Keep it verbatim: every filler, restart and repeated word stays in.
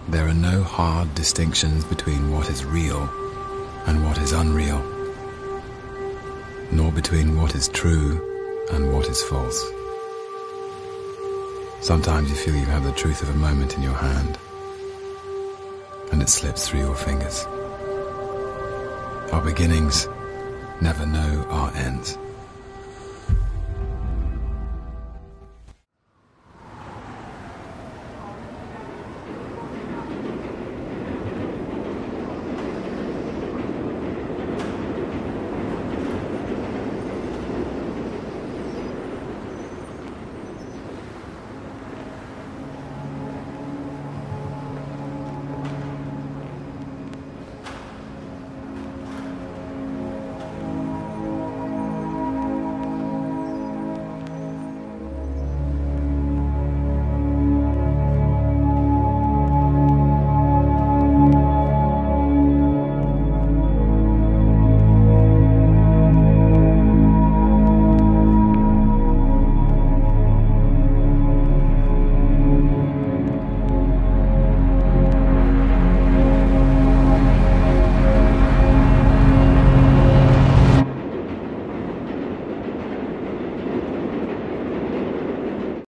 There are no hard distinctions between what is real and what is unreal, nor between what is true and what is false. Sometimes you feel you have the truth of a moment in your hand, and it slips through your fingers. Our beginnings never know our ends.